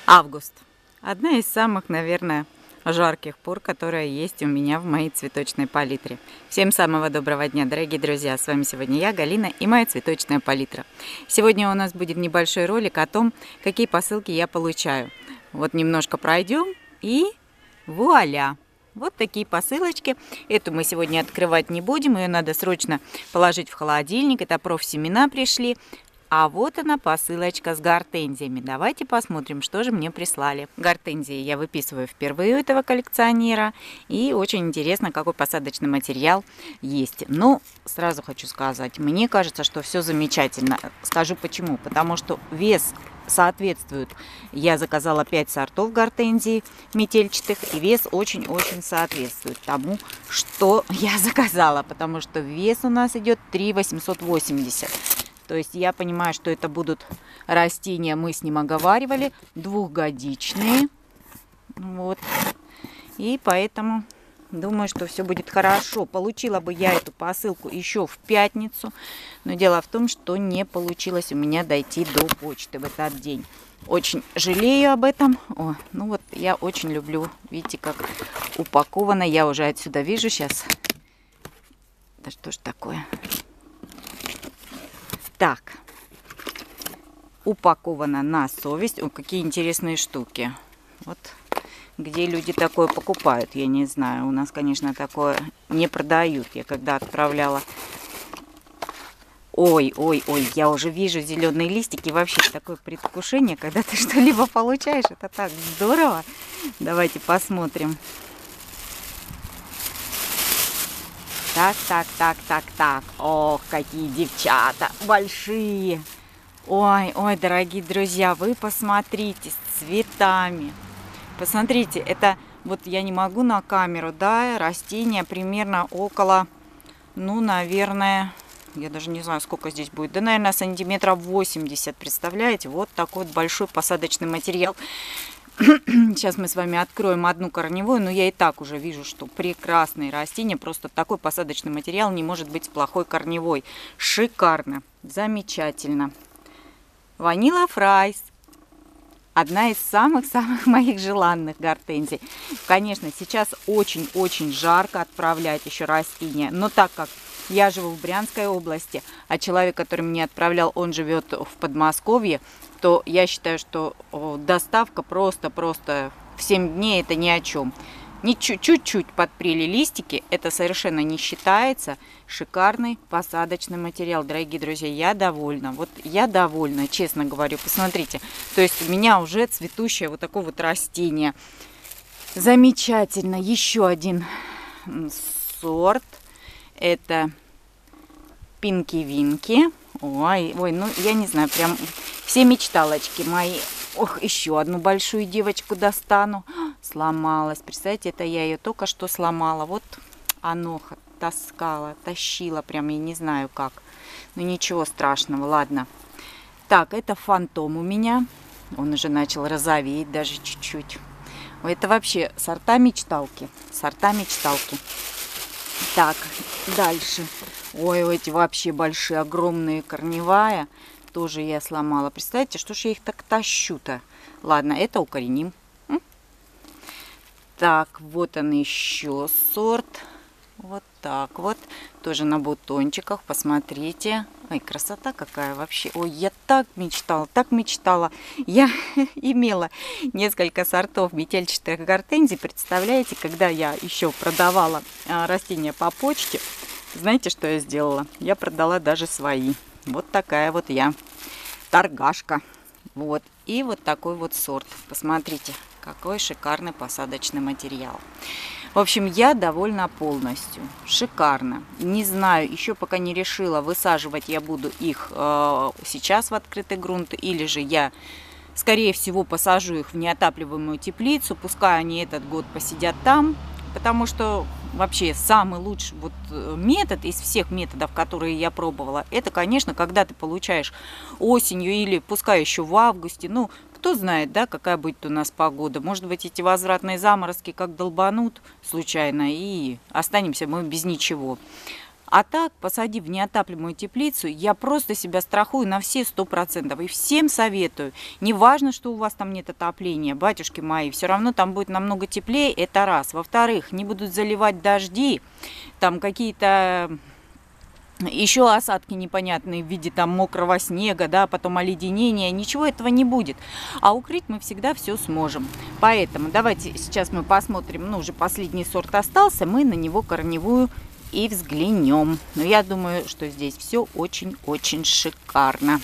Август. Одна из самых, наверное, жарких пор, которая есть у меня в моей цветочной палитре. Всем самого доброго дня, дорогие друзья! С вами сегодня я, Галина, и моя цветочная палитра. Сегодня у нас будет небольшой ролик о том, какие посылки я получаю. Вот немножко пройдем и вуаля! Вот такие посылочки. Эту мы сегодня открывать не будем, ее надо срочно положить в холодильник. Это профсемена пришли. А вот она, посылочка с гортензиями. Давайте посмотрим, что же мне прислали. Гортензии я выписываю впервые у этого коллекционера. И очень интересно, какой посадочный материал есть. Но сразу хочу сказать, мне кажется, что все замечательно. Скажу почему. Потому что вес соответствует. Я заказала 5 сортов гортензий метельчатых. И вес очень-очень соответствует тому, что я заказала. Потому что вес у нас идет 3,880. То есть я понимаю, что это будут растения, мы с ним оговаривали, двухгодичные. Вот. И поэтому думаю, что все будет хорошо. Получила бы я эту посылку еще в пятницу. Но дело в том, что не получилось у меня дойти до почты в этот день. Очень жалею об этом. О, ну вот я очень люблю. Видите, как упаковано. Я уже отсюда вижу сейчас. Да что ж такое? Так, упаковано на совесть. О, какие интересные штуки. Вот где люди такое покупают, я не знаю. У нас, конечно, такое не продают. Я когда отправляла... Ой, я уже вижу зеленые листики. Вообще такое предвкушение, когда ты что-либо получаешь. Это так здорово. Давайте посмотрим. Так. Ох, какие девчата большие. Ой, дорогие друзья, вы посмотрите, с цветами. Посмотрите, это вот я не могу на камеру, да, растения примерно около, ну, наверное, я даже не знаю, сколько здесь будет. Да, наверное, сантиметров 80, представляете? Вот такой вот большой посадочный материал. Сейчас мы с вами откроем одну корневую, но я и так уже вижу, что прекрасные растения. Просто такой посадочный материал не может быть плохой корневой. Шикарно, замечательно. Ванила Фрайс. Одна из самых-самых моих желанных гортензий. Конечно, сейчас очень-очень жарко отправлять еще растения. Но так как я живу в Брянской области, а человек, который мне отправлял, он живет в Подмосковье, то я считаю, что доставка просто в 7 дней это ни о чем. Чуть-чуть подпрели листики, это совершенно не считается. Шикарный посадочный материал, дорогие друзья, я довольна. Вот я довольна, честно говорю, посмотрите. То есть у меня уже цветущее вот такое вот растение. Замечательно. Еще один сорт. Это Пинки-Винки. Ой, ну я не знаю, прям все мечталочки мои. Ох, еще одну большую девочку достану. Сломалась. Представляете, это я ее только что сломала. Вот оно таскала, тащила, прям я не знаю как. Ну ничего страшного, ладно. Так, это фантом у меня. Он уже начал розоветь даже чуть-чуть. Это вообще сорта мечталки. Сорта мечталки. Так, дальше. Ой, эти вообще большие, огромные корневая. Тоже я сломала. Представляете, что ж я их так тащу-то? Ладно, это укореним. Так, вот он еще сорт. Вот так вот. Тоже на бутончиках. Посмотрите. Ой, красота какая вообще. Ой, я так мечтала. Я имела несколько сортов метельчатых гортензий. Представляете, когда я еще продавала растения по почте, знаете, что я сделала? Я продала даже свои. Вот такая вот я торгашка. Вот. И вот такой вот сорт. Посмотрите, какой шикарный посадочный материал. В общем, я довольна полностью. Шикарно. Не знаю, еще пока не решила, высаживать я буду их сейчас в открытый грунт, или же я, скорее всего, посажу их в неотапливаемую теплицу. Пускай они этот год посидят там, потому что вообще самый лучший вот метод из всех методов, которые я пробовала, это, конечно, когда ты получаешь осенью или пускай еще в августе, ну, кто знает, да, какая будет у нас погода. Может быть, эти возвратные заморозки как долбанут случайно, и останемся мы без ничего. А так, посадив в неотапливаемую теплицу, я просто себя страхую на все 100%. И всем советую. Не важно, что у вас там нет отопления, батюшки мои, все равно там будет намного теплее, это раз. Во-вторых, не будут заливать дожди, там какие-то еще осадки непонятные в виде там мокрого снега, да, потом оледенения, ничего этого не будет. А укрыть мы всегда все сможем. Поэтому давайте сейчас мы посмотрим, ну уже последний сорт остался, мы на него корневую и взглянем. Но я думаю, что здесь все очень-очень шикарно.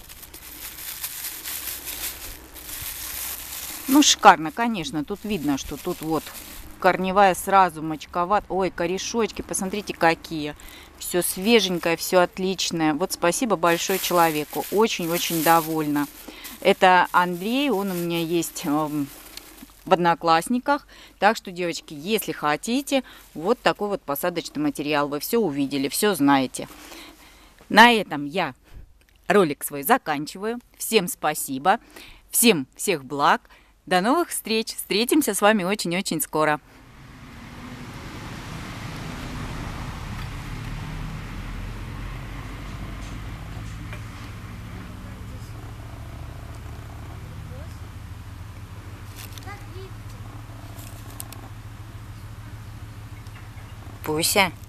Ну, шикарно, конечно. Тут видно, что тут вот корневая сразу мочковат. Ой, корешочки, посмотрите какие. Все свеженькое, все отличное. Вот спасибо большое человеку. Очень-очень довольна. Это Андрей, он у меня есть в Одноклассниках. Так что, девочки, если хотите, вот такой вот посадочный материал. Вы все увидели, все знаете. На этом я ролик свой заканчиваю. Всем спасибо. Всем всех благ. До новых встреч. Встретимся с вами очень-очень скоро. Пуся.